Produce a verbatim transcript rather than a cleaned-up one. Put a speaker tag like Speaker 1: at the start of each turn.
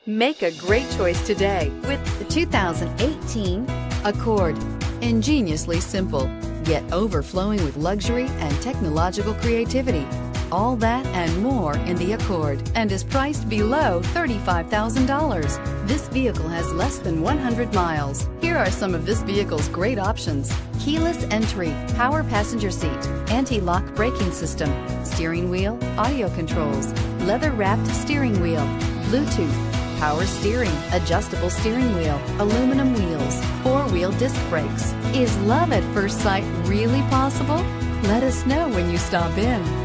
Speaker 1: Make a great choice today with the two thousand eighteen Accord. Ingeniously simple, yet overflowing with luxury and technological creativity. All that and more in the Accord, and is priced below thirty-five thousand dollars. This vehicle has less than one hundred miles. Here are some of this vehicle's great options: keyless entry, power passenger seat, anti-lock braking system, steering wheel audio controls, leather-wrapped steering wheel, Bluetooth, power steering, adjustable steering wheel, aluminum wheels, four-wheel disc brakes. Is love at first sight really possible? Let us know when you stop in.